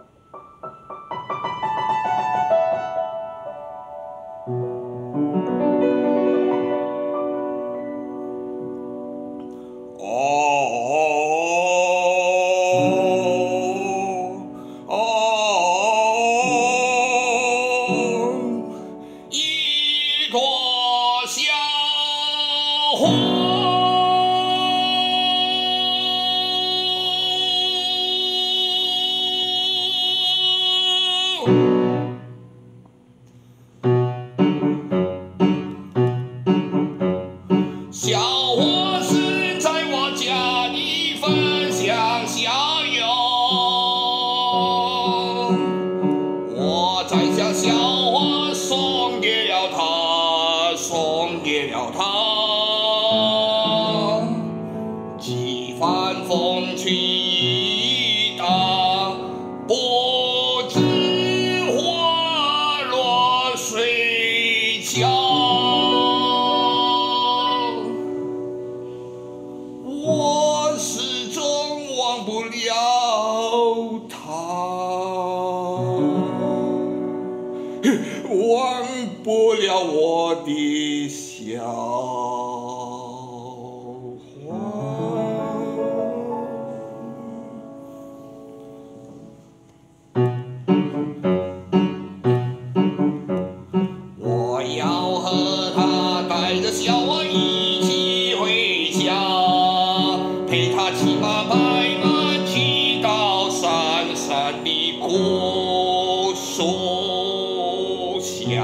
一朵小花。 小伙子在我家里分享逍遥，我摘下小花送给了他，送给了他。几番风吹雨打，不知花落谁家。 我始终忘不了他，忘不了我的小花。我要和他带着小花一起回家。 陪他骑马摆马，去到山山的古树下。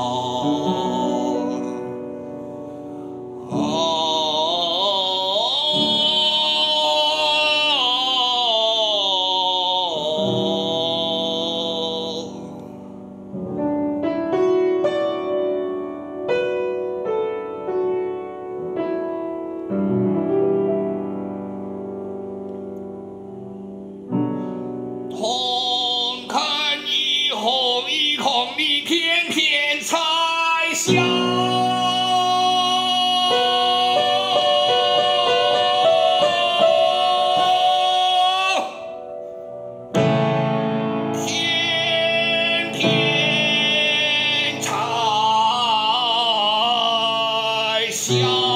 同看一红一红的片片彩霞，片片彩霞。